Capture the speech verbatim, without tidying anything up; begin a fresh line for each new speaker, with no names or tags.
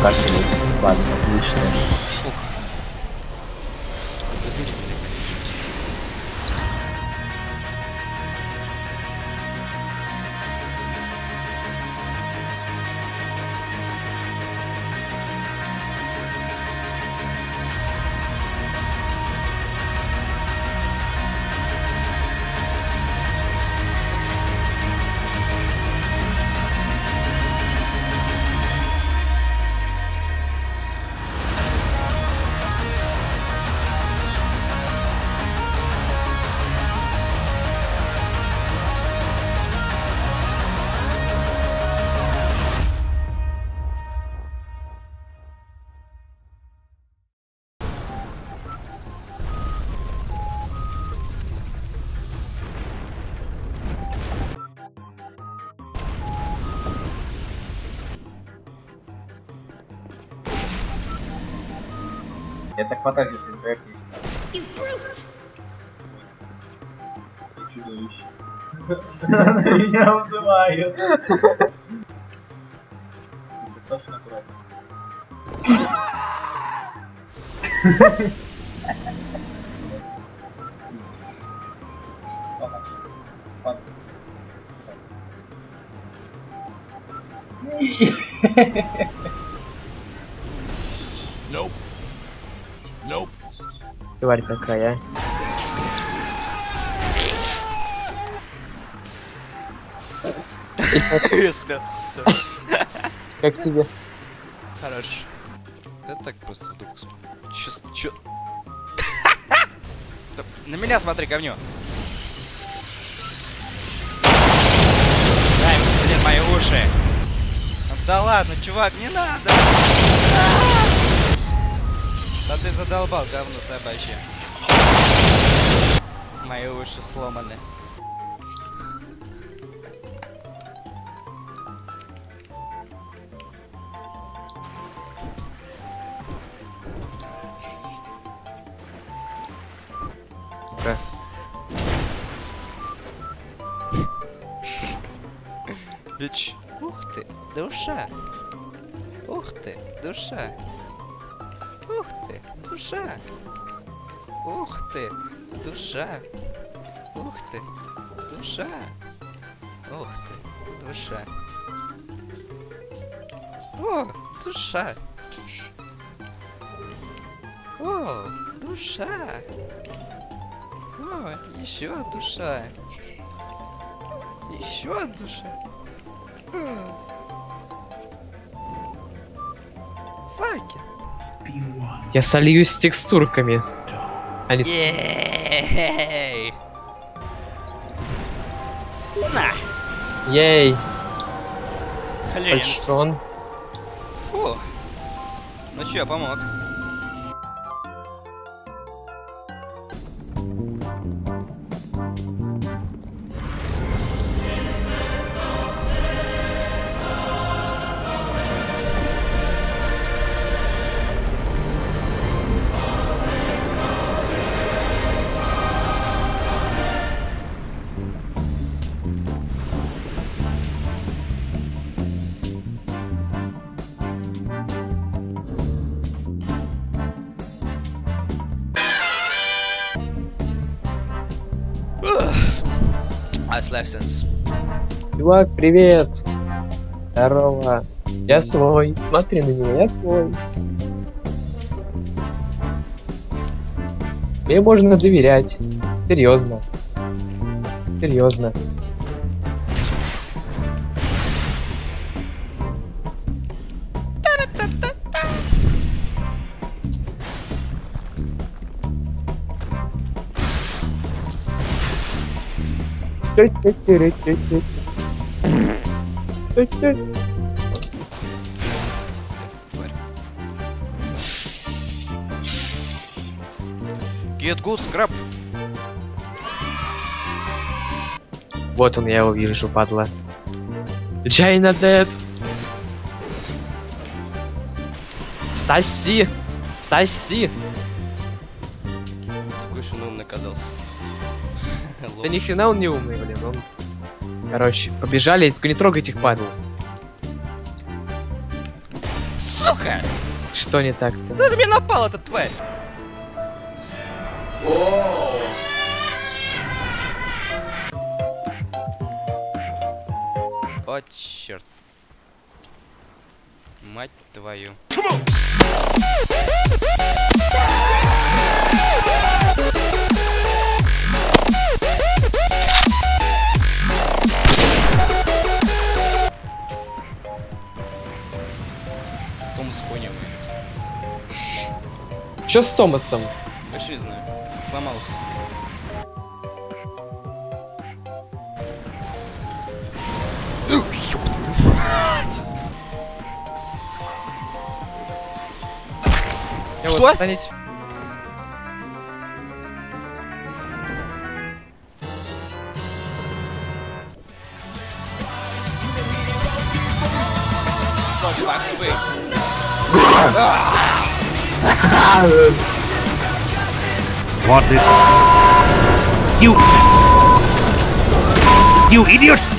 кашлять. Ладно, отлично.
Сука. Забери меня.
Это хватает, если проект есть. Чудовище. Меня вызывают. Достаточно аккуратно.
Nope. Nope.
Тварь такая.
Я спят, все.
Как тебе?
Хорош. Я так просто вдруг... Чё... Чё... Да на меня смотри, говнё. Дай, блин, мои уши. Да ладно, чувак, не надо. Да ты задолбал, говно собачье. Мои уши сломаны.
Да.
Бич. Ух ты, душа. Ух ты, душа. Ух ты, душа. Ух ты, душа. Ух ты, душа. Ух ты, душа. О, душа. О, душа. О, еще душа. Еще душа. Факи.
Я сольюсь с текстурками. А не с...
Ей! На!
Ей!
Хлеб.
Фальшон.
Фу. Ну чё, я помог. Ice License.
Чувак, привет! Здорово! Я свой. Смотри на меня, я свой. Мне можно доверять. Серьезно. Серьезно.
Get good, scrap.
Вот он, я его вижу, падла. Джайна Дед. Соси! Соси!
Такой же он умный оказался.
Да ни хрена он не умный, блин. Он... Короче, побежали, только не трогайте их, падл.
Сука!
Что не так-то?
Да ты меня напал, эта тварь! О, черт. Мать твою. Томас хуйня боится.
Что с Томасом?
Вообще не знаю. Сломался.
Я
Что?
вот останетесь-
Что, чувак, вы?
What did you you idiot!